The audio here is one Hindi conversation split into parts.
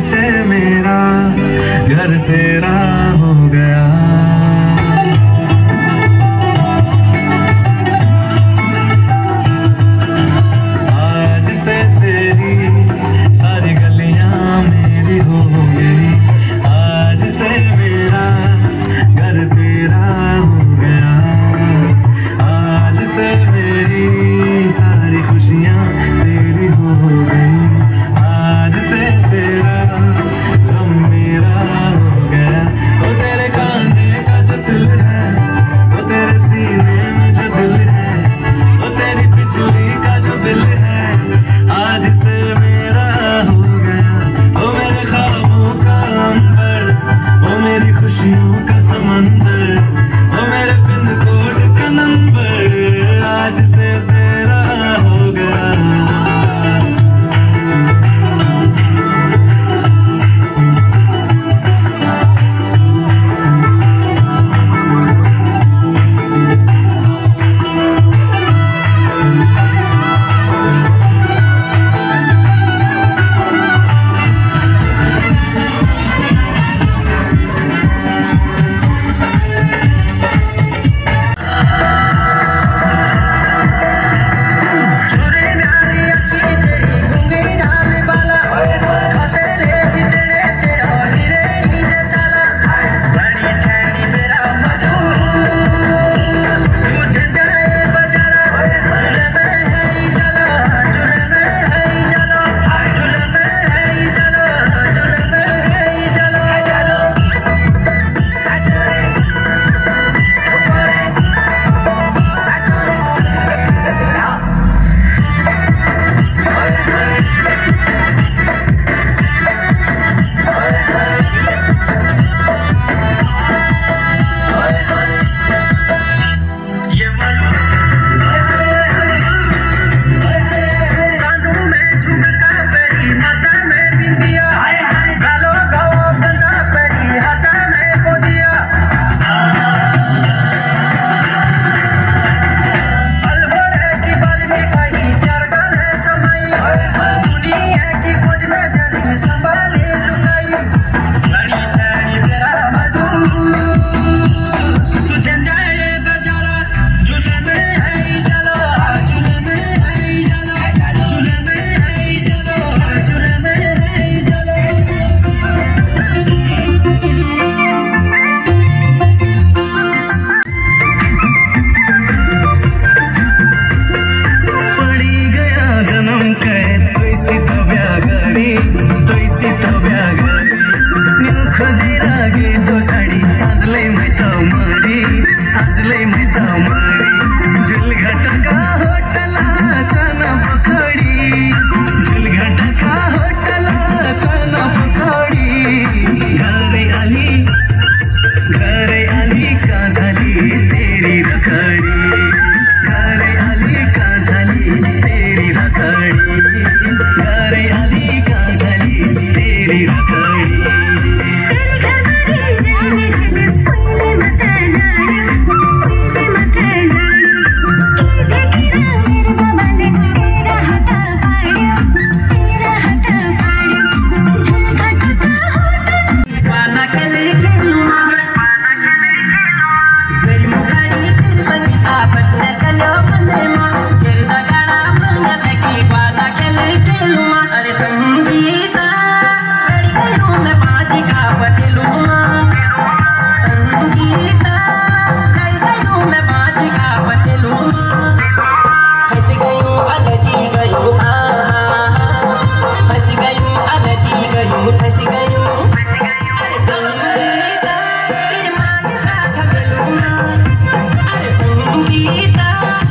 से मेरा घर तेरा हो गया। आज से तेरी सारी गलियां मेरी हो गई। आज से मेरा घर तेरा हो गया। आज से मेरी सारी खुशियां तेरी हो गई। आज से तेरा गम मेरा हो गया। वो तेरे कांधे का जो दिल है, वो तेरे सीने में जो दिल है, वो तेरी बिजली का जो बिल है, आज से मेरा हो गया। वो मेरे ख्वाबों का अंबर, वो मेरी खुशियों का समंदर, वो मेरे पिन कोड का नंबर, आज से तेरा हो गया।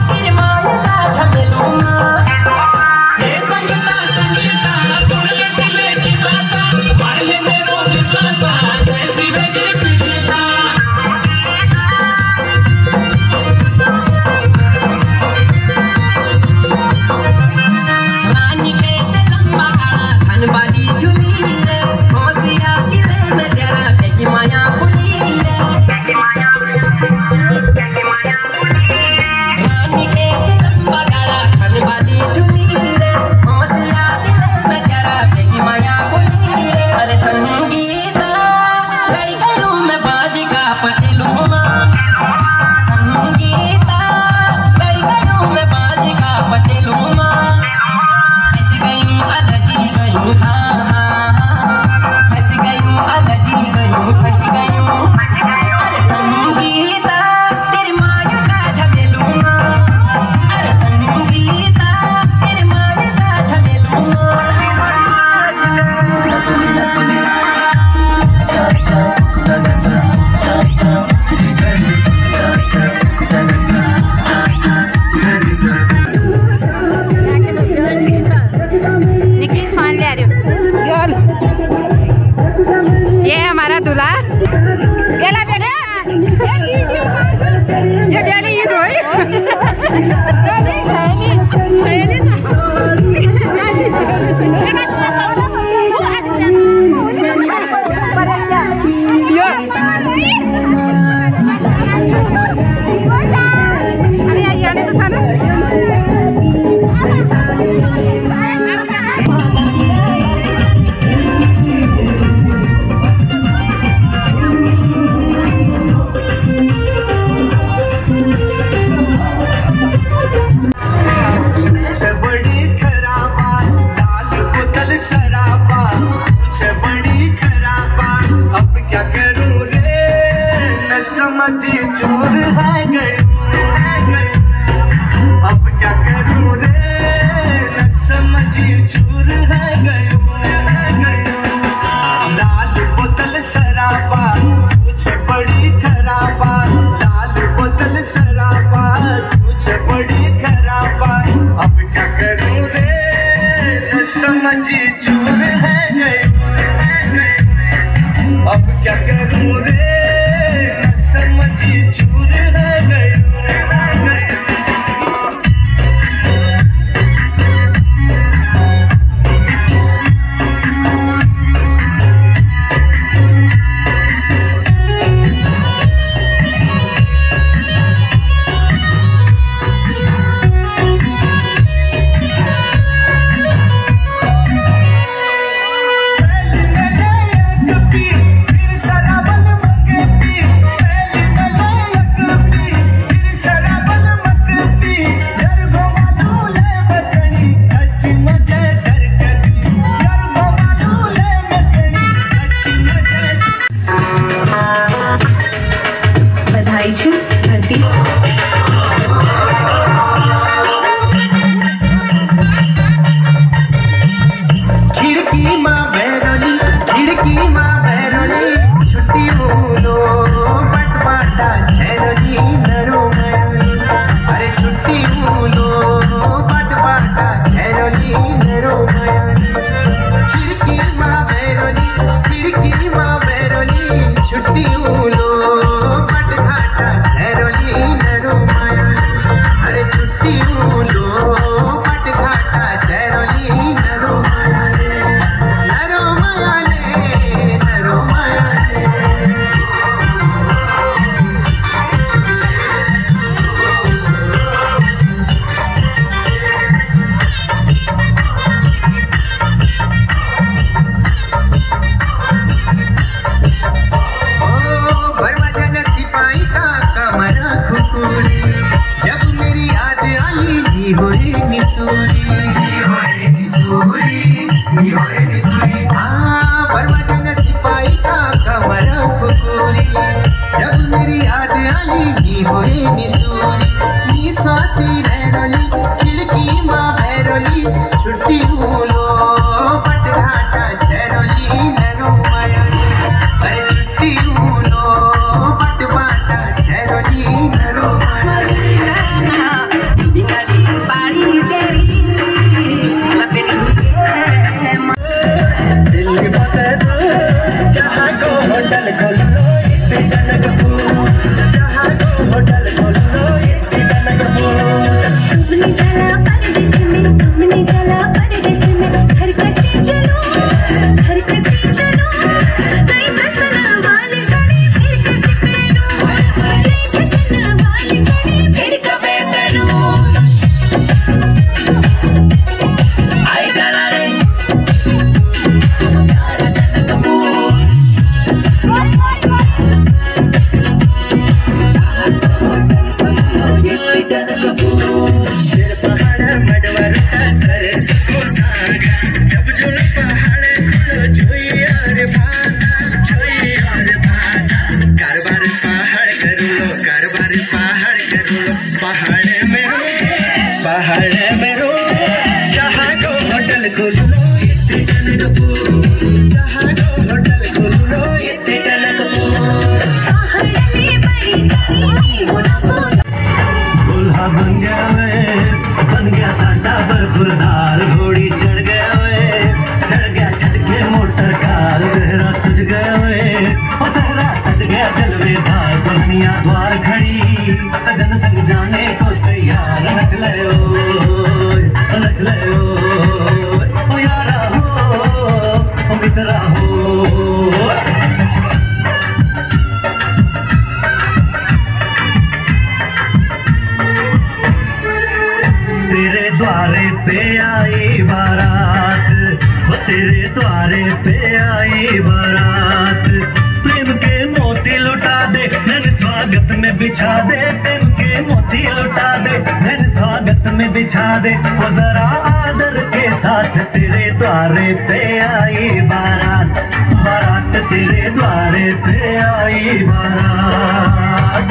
संगीता समझी चूर है गई, अब क्या करूं रे न समझी चूर है गई। लाल बोतल शराबा तुझे बड़ी खराबा, लाल बोतल शराबा तुझे बड़ी खराबा, अब क्या करूं रे न समझी चूर है गई, अब क्या करूं रे न समझी चूर है गई। बिछा दे प्रेम के मोती लुटा दे, धन स्वागत में बिछा दे, वो जरा आदर के साथ तेरे द्वारे पे आई बारात, बारात तेरे द्वारे पे आई बारात।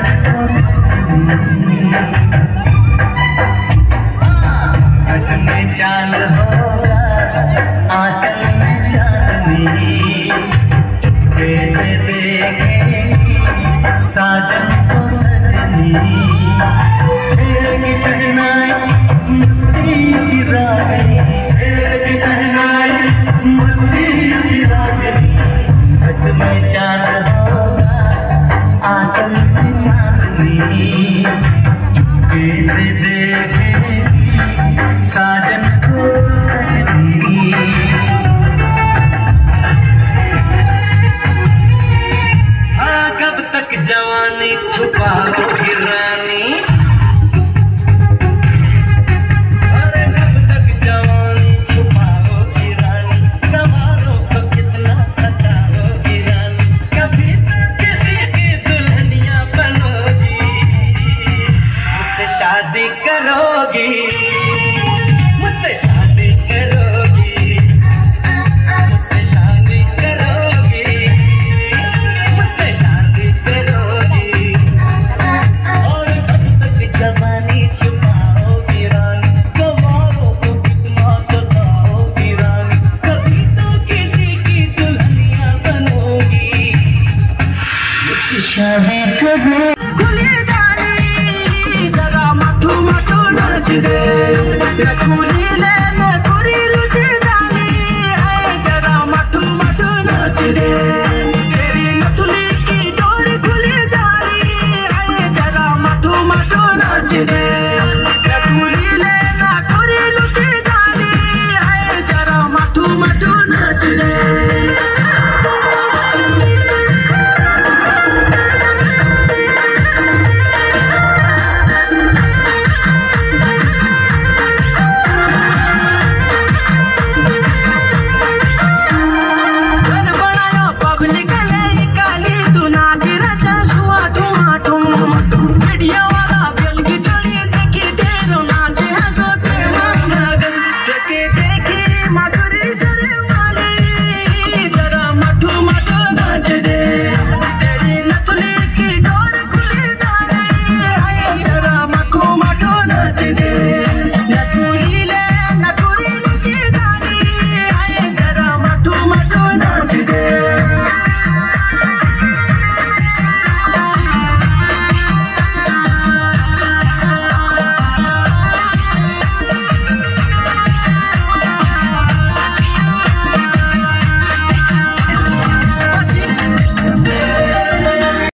घट में चांद होगा, आंचल में चांदनी, चुपके से देखेंगी साजन को सजनी। शेर की शहनाई मस्ती की रागनी, शेर की शहनाई मस्ती की रागनी। घट में चांद होगा, आंचल में चांदनी, चुपके से देखेंगी साजन को सजनी। हाँ, कब तक जवानी छुपाओगी रानी।